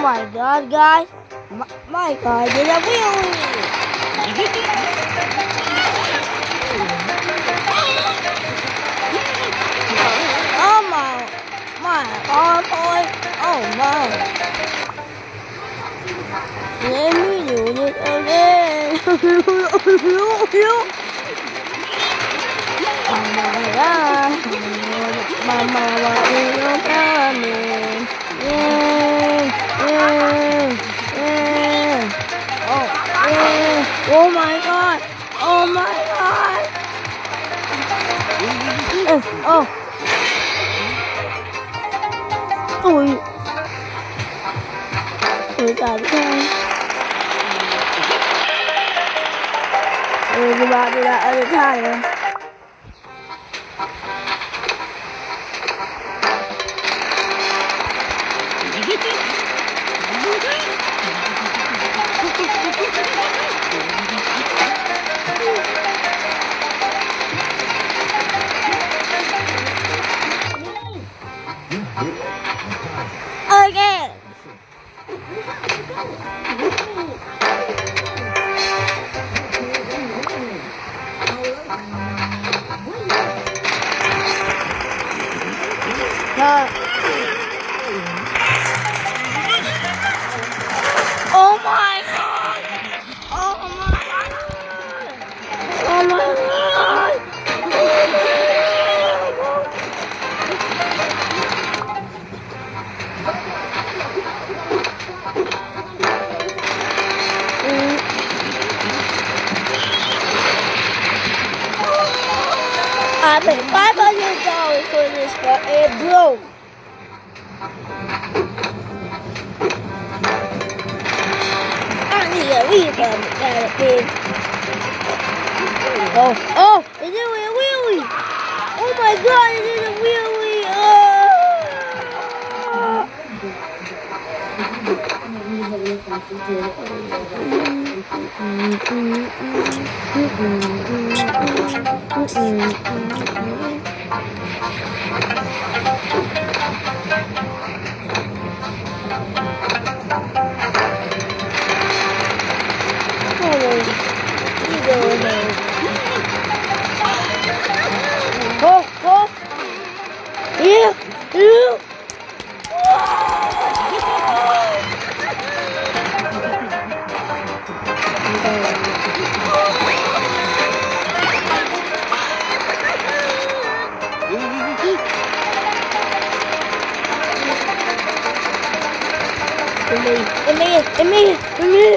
my god, guys. My car did a wheelie. Oh my car boy. Oh my. Let me do this again. Oh my god. Mama, what are you coming? Oh my god! Oh my god! Oh! Ui! Ui trời đất ơi! Các bạn đi lại ở đây rồi. Again. Oh my god! Oh my god! Oh my god! I paid $500 for this, but it broke. I need a refund, that big. Oh, it did a wheelie. Oh my god, it did a wheelie. Oh, yeah. Me.